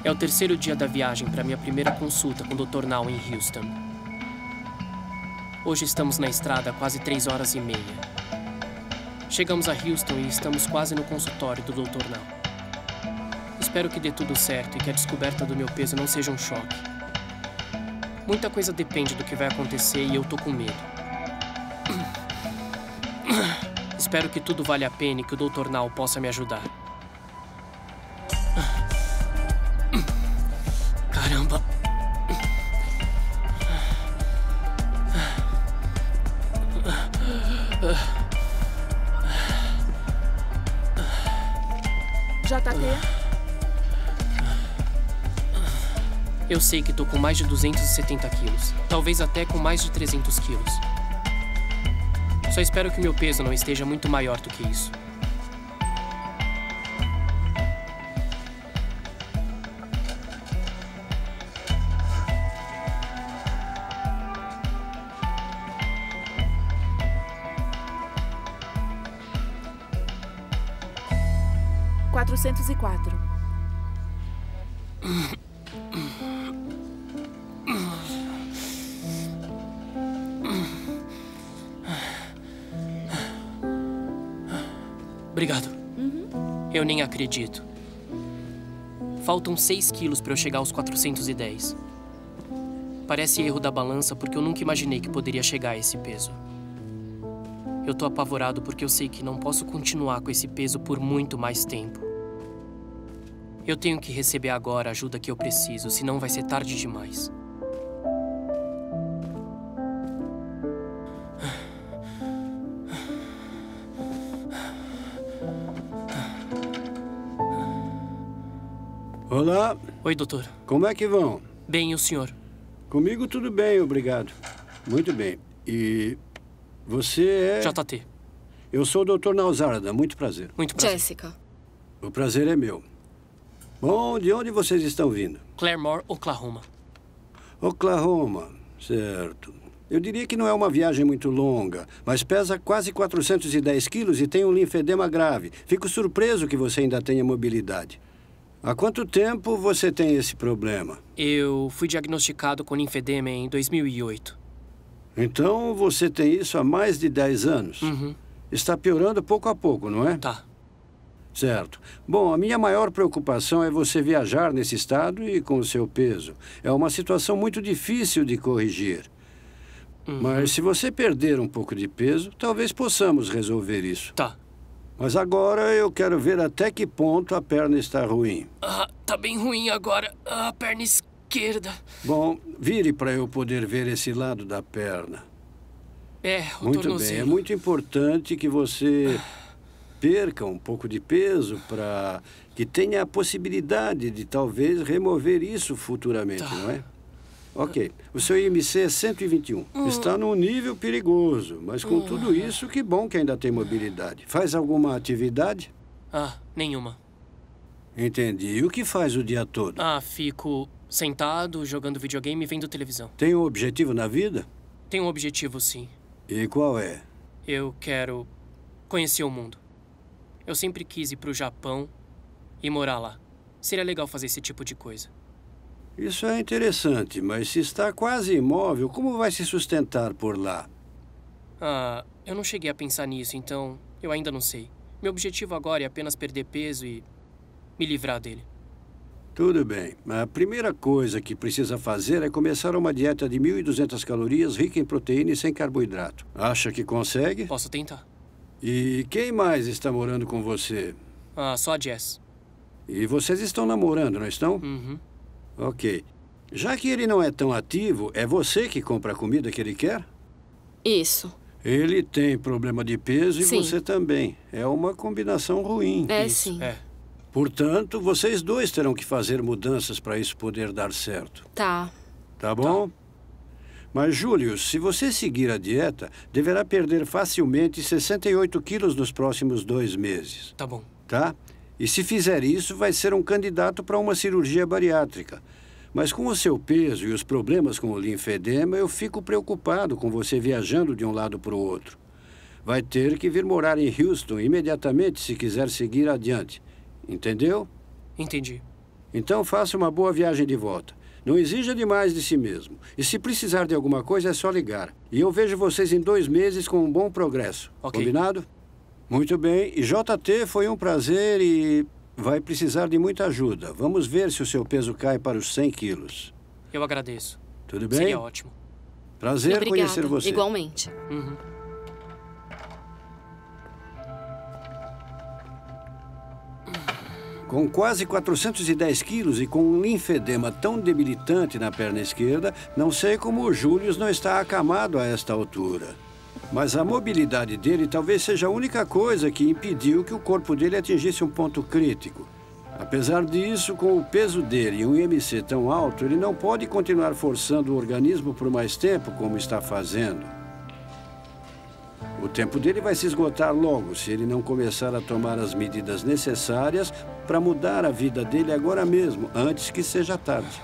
É o terceiro dia da viagem para minha primeira consulta com o Dr. Nall em Houston. Hoje estamos na estrada há quase 3h30. Chegamos a Houston e estamos quase no consultório do Dr. Nall. Espero que dê tudo certo e que a descoberta do meu peso não seja um choque. Muita coisa depende do que vai acontecer e eu tô com medo. Espero que tudo valha a pena e que o Dr. Nall possa me ajudar. Caramba! JT? Eu sei que tô com mais de 270 quilos. Talvez até com mais de 300 quilos. Só espero que meu peso não esteja muito maior do que isso. (404) Obrigado. Eu nem acredito. Faltam 6 quilos para eu chegar aos 410. Parece erro da balança porque eu nunca imaginei que poderia chegar a esse peso. Eu tô apavorado porque eu sei que não posso continuar com esse peso por muito mais tempo. Eu tenho que receber agora a ajuda que eu preciso, senão vai ser tarde demais. Olá. Oi, doutor. Como é que vão? Bem, e o senhor? Comigo tudo bem, obrigado. Muito bem. E você é... JT. Eu sou o Dr. Nall Zarda, muito prazer. Muito prazer. Jessica. O prazer é meu. Bom, de onde vocês estão vindo? Claremore, Oklahoma. Oklahoma, certo. Eu diria que não é uma viagem muito longa, mas pesa quase 410 quilos e tem um linfedema grave. Fico surpreso que você ainda tenha mobilidade. Há quanto tempo você tem esse problema? Eu fui diagnosticado com linfedema em 2008. Então você tem isso há mais de 10 anos? Está piorando pouco a pouco, não é? Tá. Certo. Bom, a minha maior preocupação é você viajar nesse estado e com o seu peso. É uma situação muito difícil de corrigir. Mas se você perder um pouco de peso, talvez possamos resolver isso. Tá. Mas agora eu quero ver até que ponto a perna está ruim. Tá bem ruim agora. A perna esquerda. Bom, vire para eu poder ver esse lado da perna. O Muito tornozelo. bem. É muito importante que você perca um pouco de peso para que tenha a possibilidade de talvez remover isso futuramente, não é? Ok. O seu IMC é 121. Está num nível perigoso, mas com tudo isso, que bom que ainda tem mobilidade. Faz alguma atividade? Nenhuma. Entendi. E o que faz o dia todo? Fico sentado, jogando videogame e vendo televisão. Tem um objetivo na vida? Tenho um objetivo, sim. E qual é? Eu quero conhecer o mundo. Eu sempre quis ir pro Japão e morar lá. Seria legal fazer esse tipo de coisa. Isso é interessante, mas se está quase imóvel, como vai se sustentar por lá? Eu não cheguei a pensar nisso, então eu ainda não sei. Meu objetivo agora é apenas perder peso e me livrar dele. Tudo bem. A primeira coisa que precisa fazer é começar uma dieta de 1.200 calorias rica em proteína e sem carboidrato. Acha que consegue? Posso tentar. E quem mais está morando com você? Só a Jess. E vocês estão namorando, não estão? Ok. Já que ele não é tão ativo, é você que compra a comida que ele quer? Isso. Ele tem problema de peso e Sim. você também. É uma combinação ruim. Sim. Portanto, vocês dois terão que fazer mudanças para isso poder dar certo. Tá. Tá bom? Mas, Júlio, se você seguir a dieta, deverá perder facilmente 68 quilos nos próximos 2 meses. Tá bom. Tá? E se fizer isso, vai ser um candidato para uma cirurgia bariátrica. Mas com o seu peso e os problemas com o linfedema, eu fico preocupado com você viajando de um lado para o outro. Vai ter que vir morar em Houston imediatamente se quiser seguir adiante. Entendeu? Entendi. Então faça uma boa viagem de volta. Não exija demais de si mesmo. E se precisar de alguma coisa, é só ligar. E eu vejo vocês em 2 meses com um bom progresso. Ok. Combinado? Muito bem. E JT, foi um prazer e vai precisar de muita ajuda. Vamos ver se o seu peso cai para os 100 quilos. Eu agradeço. Tudo bem? Seria ótimo. Prazer Obrigada. conhecer você. Igualmente. Uhum. Com quase 410 quilos e com um linfedema tão debilitante na perna esquerda, não sei como o Július não está acamado a esta altura. Mas a mobilidade dele talvez seja a única coisa que impediu que o corpo dele atingisse um ponto crítico. Apesar disso, com o peso dele e um IMC tão alto, ele não pode continuar forçando o organismo por mais tempo como está fazendo. O tempo dele vai se esgotar logo se ele não começar a tomar as medidas necessárias para mudar a vida dele agora mesmo, antes que seja tarde.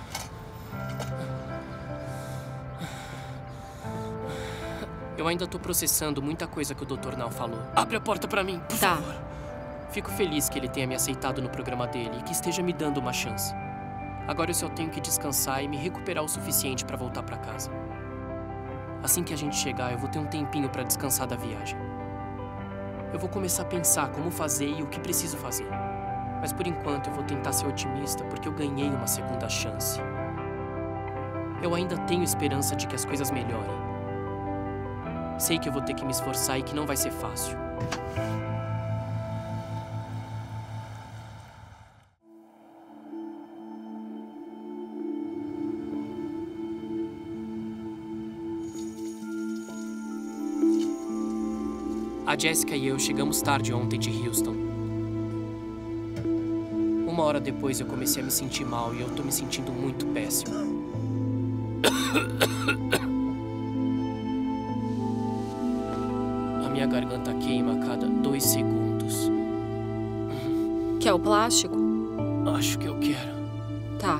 Eu ainda tô processando muita coisa que o Dr. Nal falou. Abre a porta pra mim, por Tá. favor. Fico feliz que ele tenha me aceitado no programa dele e que esteja me dando uma chance. Agora eu só tenho que descansar e me recuperar o suficiente pra voltar pra casa. Assim que a gente chegar, eu vou ter um tempinho pra descansar da viagem. Eu vou começar a pensar como fazer e o que preciso fazer. Mas por enquanto eu vou tentar ser otimista porque eu ganhei uma segunda chance. Eu ainda tenho esperança de que as coisas melhorem. Sei que eu vou ter que me esforçar e que não vai ser fácil. A Jessica e eu chegamos tarde ontem de Houston. 1 hora depois eu comecei a me sentir mal e eu tô me sentindo muito péssimo. A minha garganta queima a cada 2 segundos. Quer o plástico? Acho que eu quero. Tá.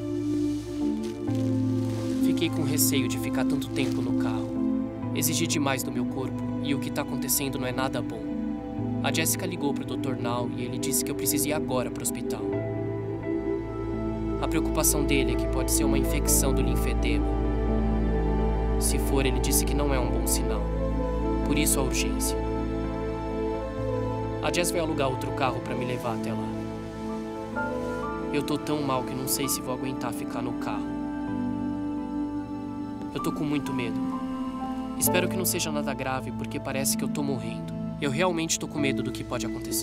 Fiquei com receio de ficar tanto tempo no carro. Exigi demais do meu corpo e o que tá acontecendo não é nada bom. A Jessica ligou pro Dr. Nal e ele disse que eu preciso ir agora pro hospital. A preocupação dele é que pode ser uma infecção do linfedema. Se for, ele disse que não é um bom sinal. Por isso a urgência. A Jess vai alugar outro carro pra me levar até lá. Eu tô tão mal que não sei se vou aguentar ficar no carro. Eu tô com muito medo. Espero que não seja nada grave, porque parece que eu tô morrendo. Eu realmente tô com medo do que pode acontecer.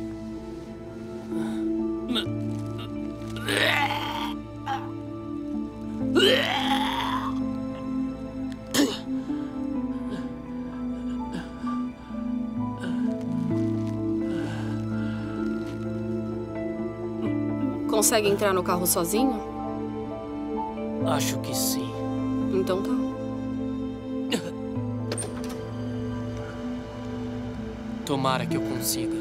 Consegue entrar no carro sozinho? Acho que sim. Então tá. Tomara que eu consiga.